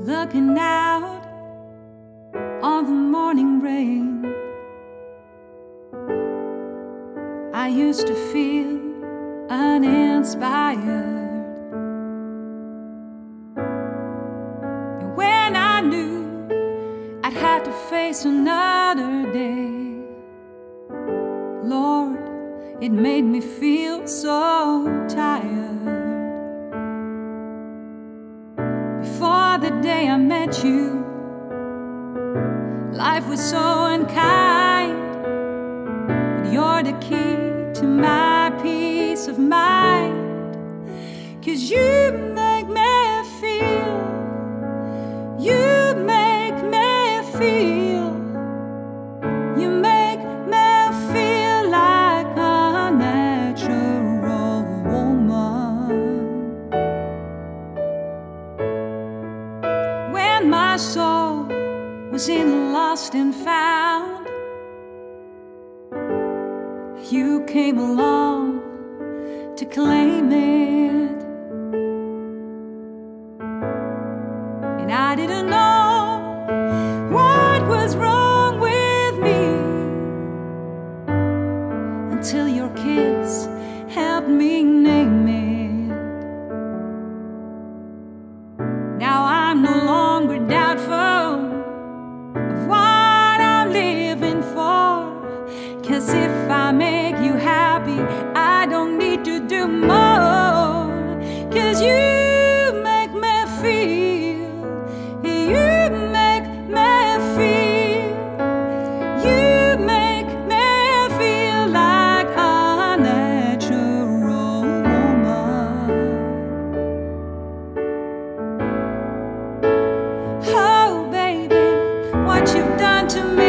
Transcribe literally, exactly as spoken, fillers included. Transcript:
looking out on the morning rain. I used to feel uninspired, and when I knew I'd had to face another day, Lord, it made me feel so tired. Before the day I met you, life was so unkind, but you're the key to my peace of mind. 'Cause you make me feel, you make me feel, you make me feel like a natural woman. When my soul was in lost and found, you came along to claim it. And I didn't know what was wrong with me until your kiss helped me name it. Now I'm no longer doubtful of what I'm living for, 'cause if I make you happy, I don't need to do more. 'Cause you make me feel, you make me feel, you make me feel like a natural woman. Oh baby, what you've done to me